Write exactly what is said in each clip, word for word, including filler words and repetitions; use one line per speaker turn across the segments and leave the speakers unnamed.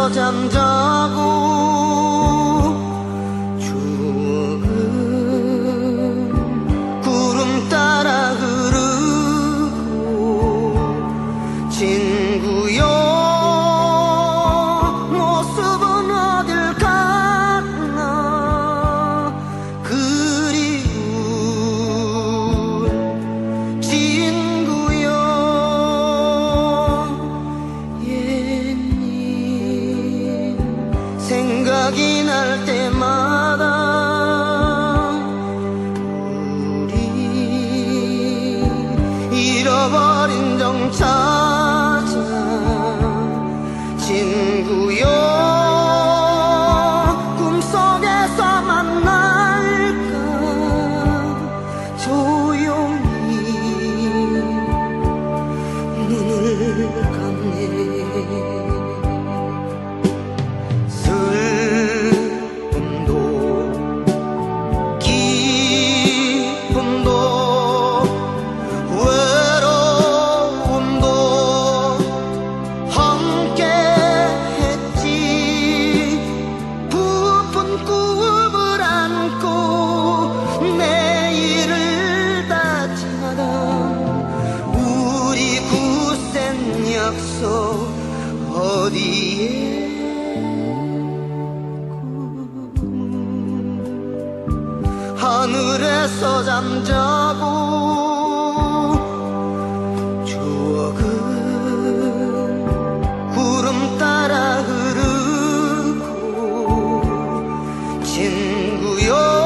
하늘에서 잠자고 추억은 구름 따라 흐르고 친구여 모습은 어딜 갔나 그리운 친구여 옛일 생각이 날 때마다 잃어버린 정 찾아 친구여 꿈속에서 만날까 조용히 눈을 감네 슬픔도 기쁨도 약속 어디에 하늘에서 잠자고 추억은 구름 따라 흐르고 친구여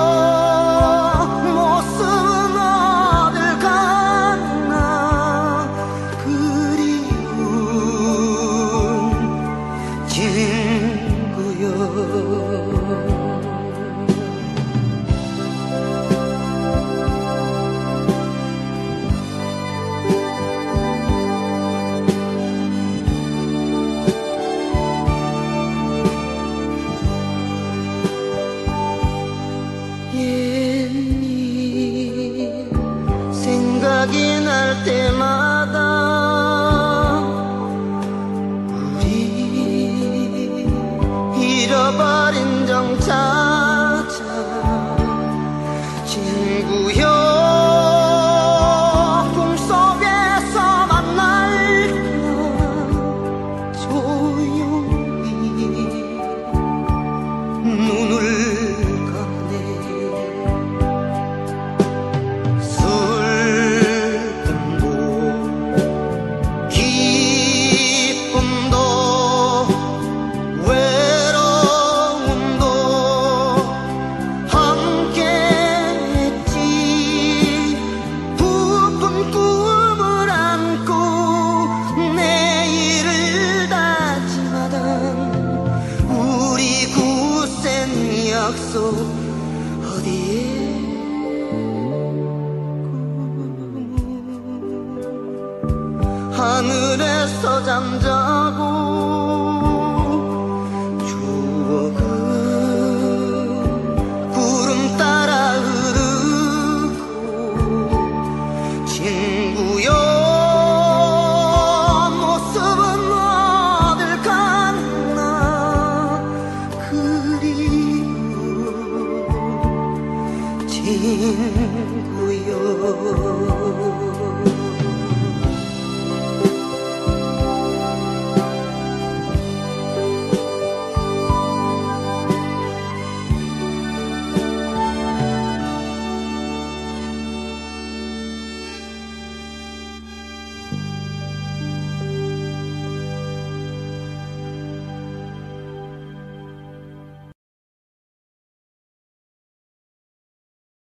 옛일 생각이 날 때마다 우리 잃어버린 정 찾아 친구여 꿈속에서 만날까 조용히 눈을 약속 어디에 하늘에서 잠자고 추억은 구름 따라 흐르고 친구여 모습은 어딜 갔나 그리운 친구여